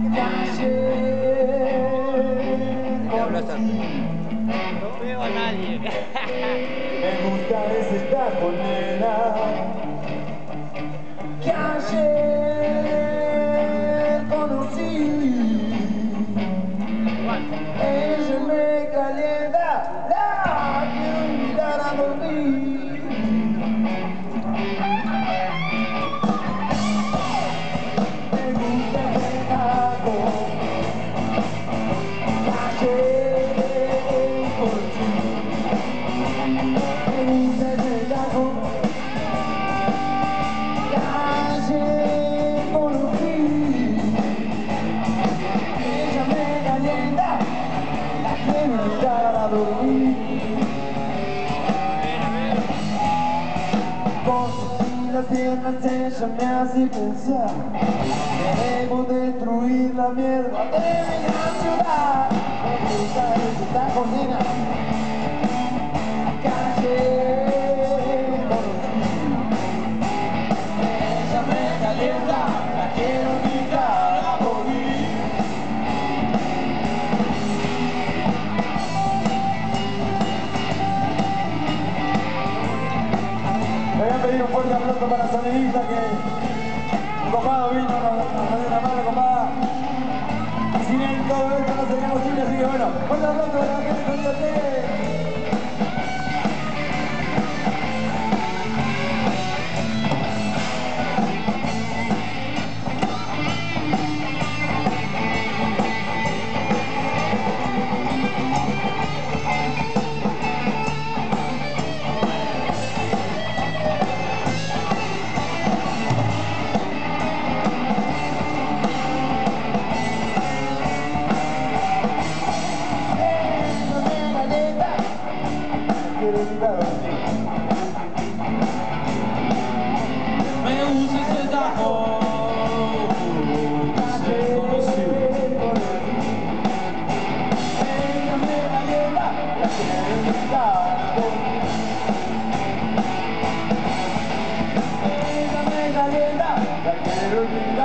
No veo a nadie. Me gusta ese taco, nena, que ayer conocí. Ella me calienta, la quiero invitar a dormir. Me gusta ese taco, que ayer conocí. Me gusta ese taco, que ayer conocí. Ella me calienta, la quiero invitar a dormir. Con las piernas ella me hace pensar, debemos destruir la mierda de la ciudad. Me gusta ese taco, nena, calle conocí. Ella me calienta, la quiero invitar a morir. Le voy a pedir un fuerte aplauso para Sonidita, que un copado vino, nos dio una mano copada. Y sin él todo esto no sería posible, así que bueno, fuerte aplauso para la gente de Sonidita. Me gusta ese taco. La quiero invitar.